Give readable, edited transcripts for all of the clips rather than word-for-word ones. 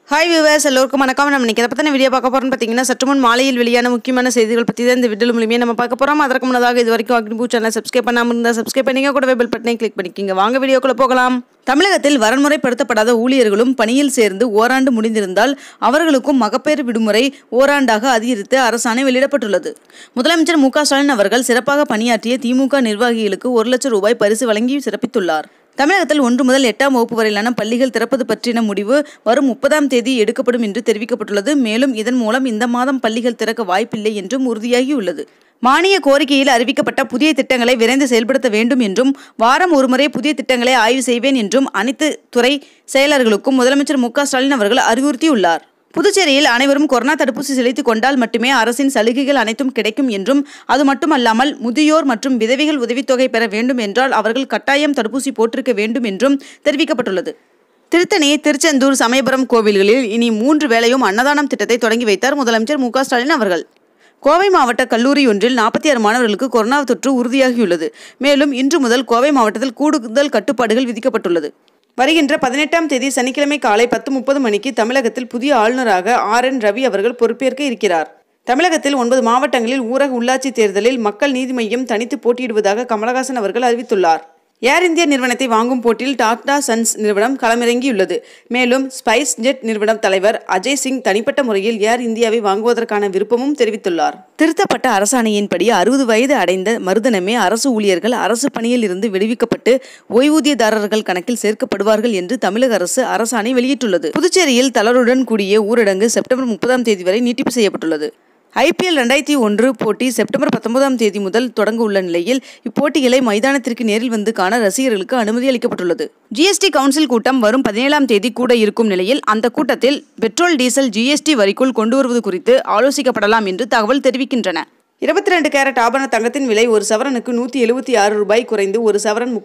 Hi viewers, எல்லோருக்கும் வணக்கம். நம்ம இன்னைக்கு எதை பற்றின வீடியோ பார்க்க போகிறோம்னு பார்த்தீங்கன்னா, சற்று முன் மாலையில் வெளியான முக்கியமான செய்திகள் பற்றி தான் இந்த வீடியோ மூலியமே நம்ம பார்க்க போகிறோம். அதற்கு முன்னதாக இது வரைக்கும் அக்னிபூ சேனல் சப்ஸ்கிரைப் பண்ணாமல் இருந்தால் சப்ஸ்கிரைப் பண்ணிங்க, கூடவே பெல் பட்டனை கிளிக் பண்ணிக்கிங்க. வாங்க வீடியோக்குள்ளே போகலாம். தமிழகத்தில் வரன்முறைப்படுத்தப்படாத ஊழியர்களும் பணியில் சேர்ந்து ஓராண்டு முடிந்திருந்தால் அவர்களுக்கும் மகப்பேறு விடுமுறை ஓராண்டாக அதிகரித்து அரசாணை வெளியிடப்பட்டுள்ளது. முதலமைச்சர் Stalin அவர்கள் சிறப்பாக பணியாற்றிய திமுக நிர்வாகிகளுக்கு 1 லட்சம் ரூபாய் பரிசு வழங்கி சிறப்பித்துள்ளார். தமிழகத்தில் 1 முதல் 8ஆம் வகுப்பு வரையிலான பள்ளிகள் திறப்பது பற்றின முடிவு வரும் 30ஆம் தேதி எடுக்கப்படும் என்று தெரிவிக்கப்பட்டுள்ளது. மேலும் இதன் மூலம் இந்த மாதம் பள்ளிகள் திறக்க வாய்ப்பில்லை என்றும் உறுதியாகியுள்ளது. மானிய கோரிக்கையில் அறிவிக்கப்பட்ட புதிய திட்டங்களை விரைந்து செயல்படுத்த வேண்டும் என்றும், வாரம் ஒருமுறை புதிய திட்டங்களை ஆய்வு செய்வேன் என்றும் அனைத்து துறை செயலர்களுக்கும் முதலமைச்சர் Stalin அவர்கள் அறிவுறுத்தியுள்ளார். புதுச்சேரியில் அனைவரும் கொரோனா தடுப்பூசி செலுத்திக் கொண்டால் மட்டுமே அரசின் சலுகைகள் அனைத்தும் கிடைக்கும் என்றும், அது மட்டுமல்லாமல் முதியோர் மற்றும் விதவைகள் உதவித்தொகை பெற வேண்டும் என்றால் அவர்கள் கட்டாயம் தடுப்பூசி போட்டிருக்க வேண்டும் என்றும் தெரிவிக்கப்பட்டுள்ளது. திருத்தணி, திருச்செந்தூர், சமயபுரம் கோவில்களில் இனி 3 வேளையும் அன்னதானம் திட்டத்தை தொடங்கி வைத்தார் முதலமைச்சர் Stalin அவர்கள். கோவை மாவட்ட கல்லூரி ஒன்றில் 46 மாணவர்களுக்கு கொரோனா தொற்று உறுதியாகியுள்ளது. மேலும் இன்று முதல் கோவை மாவட்டத்தில் கூடுதல் கட்டுப்பாடுகள் விதிக்கப்பட்டுள்ளது. வருகின்ற 18ஆம் தேதி சனிக்கிழமை காலை 10:30 மணிக்கு தமிழகத்தில் புதிய ஆளுநராக RN ரவி அவர்கள் பொறுப்பேற்க இருக்கிறார். தமிழகத்தில் 9 மாவட்டங்களில் ஊரக உள்ளாட்சி தேர்தலில் மக்கள் நீதி மய்யம் தனித்து போட்டியிடுவதாக கமலஹாசன் அவர்கள் அறிவித்துள்ளார். ஏர் இந்தியா நிறுவனத்தை வாங்கும் போட்டியில் டாடா சன்ஸ் நிறுவனம் களமிறங்கியுள்ளது. மேலும் ஸ்பைஸ் ஜெட் நிறுவன தலைவர் அஜய் சிங் தனிப்பட்ட முறையில் ஏர் இந்தியாவை வாங்குவதற்கான விருப்பமும் தெரிவித்துள்ளார். திருத்தப்பட்ட அரசாணையின்படி 60 வயது அடைந்த மறுதினமே அரசு ஊழியர்கள் அரசு பணியில் இருந்து விடுவிக்கப்பட்டு ஓய்வூதியதாரர்கள் கணக்கில் சேர்க்கப்படுவார்கள் என்று தமிழக அரசு அரசாணை வெளியிட்டுள்ளது. புதுச்சேரியில் தளர்வுடன் கூடிய ஊரடங்கு செப்டம்பர் 30ஆம் தேதி வரை நீட்டிப்பு செய்யப்பட்டுள்ளது. IPL 2001 போட்டி செப்டம்பர் 19ஆம் தேதி முதல் தொடங்க உள்ள நிலையில் இப்போட்டிகளை மைதானத்திற்கு நேரில் வந்து காண ரசிகர்களுக்கு அனுமதி அளிக்கப்பட்டுள்ளது. GST கவுன்சில் கூட்டம் வரும் 17ஆம் தேதி கூட இருக்கும் நிலையில் அந்த கூட்டத்தில் பெட்ரோல் டீசல் GST வரிக்குள் கொண்டு வருவது குறித்து ஆலோசிக்கப்படலாம் என்று தகவல் தெரிவிக்கின்றன. 22 கேரட் ஆபரண தங்கத்தின் விலை ஒரு சவரனுக்கு 176 ரூபாய் குறைந்து ஒரு சவரன்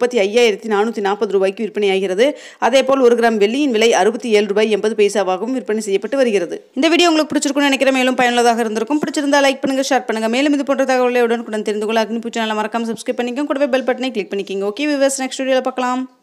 35,440 ரூபாய்க்கு விற்பனையாகிறது. அதேபோல் 1 கிராம் வெள்ளியின் விலை 67 ரூபாய் 80 பைசாவாகவும் விற்பனை செய்யப்பட்டு வருகிறது. இந்த வீடியோ உங்களுக்கு பிடிச்சிருக்கும்னு நினைக்கிறேன். மேலும் பயனுள்ளதாக இருந்திருக்கும். பிடிச்சிருந்தா லைக் பண்ணுங்க, ஷேர் பண்ணுங்க. மேலும் இது போன்ற தகவலை உடனுக்குடன் தெரிந்து கொள்ள அக்னிபூ சேனலை மறக்காம சப்ஸ்கிரைப் பண்ணிக்கோங்க, கூடவே பெல் பட்டனை கிளிக் பண்ணிக்கோங்க. ஓகே வியூவர்ஸ், நெக்ஸ்ட் வீடியோல பார்க்கலாம்.